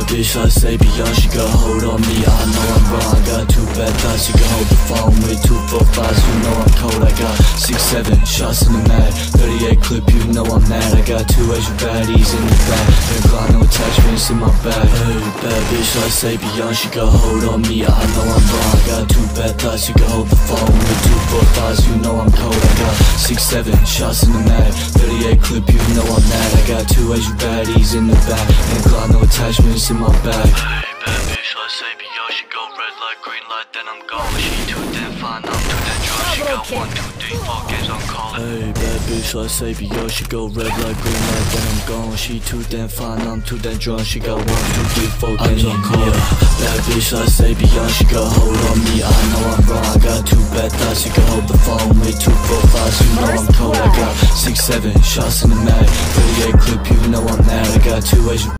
bitch, I say beyond, she got hold on me. I know I'm wrong, I got two bad thoughts. She can hold the phone with 2 4 5s. You know I'm cold, I got 6 7 shots in the mag, 38 clip, you know I'm mad. I got 2 Asian baddies in the back, and got no attachments in my bag. Hey, bad bitch, I say beyond, she got hold on me. I know I'm wrong, I got 2 bad thoughts. She can hold the phone with 2 4 5s. You know I'm cold, I got 6 7 shots in the mag, 38 clip, you know I'm mad. I got 2 Asian baddies in the back, and got no attachments in my bag. Hey, bad bitch, I say beyond, she go red light, green light, then I'm gone. She too damn fine, I'm too damn drunk. She got 1 2 3 4 games on call. Hey, bad bitch, I say beyond, she go red light, green light, then I'm gone. She too damn fine, I'm too damn drunk. She got 1 2 3 4 games on call. Bad bitch, I say beyond, she got hold on me. I know I'm wrong, I got 2 bad thoughts. She can hold the phone with 2 4 5s. You know I'm cold, I got 6 7 shots in the mag, 38 clip, you know I'm mad. I got 2 Asian